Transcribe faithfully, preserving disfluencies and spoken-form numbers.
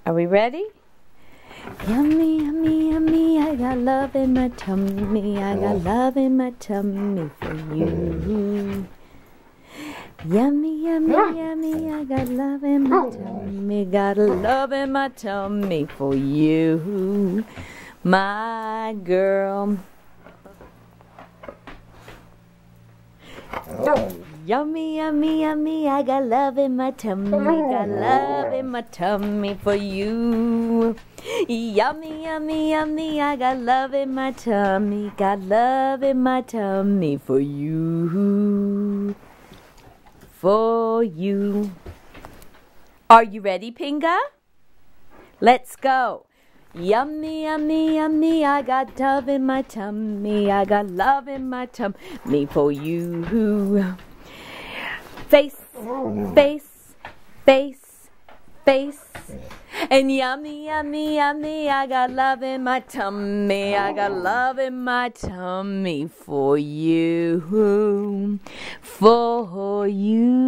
Are we ready? Yummy, yummy, yummy, I got love in my tummy, I got love in my tummy for you. Yummy, yummy, yummy, I got love in my tummy, got love in my tummy for you, my girl. Yummy, yummy, yummy, I got love in my tummy, got love in my tummy for you. Yummy, yummy, yummy, I got love in my tummy, got love in my tummy for you. For you. Are you ready, Pinga? Let's go. Yummy, yummy, yummy, I got love in my tummy, I got love in my tummy for you. Face, face, face, face. And yummy, yummy, yummy, I got love in my tummy, I got love in my tummy for you, for you.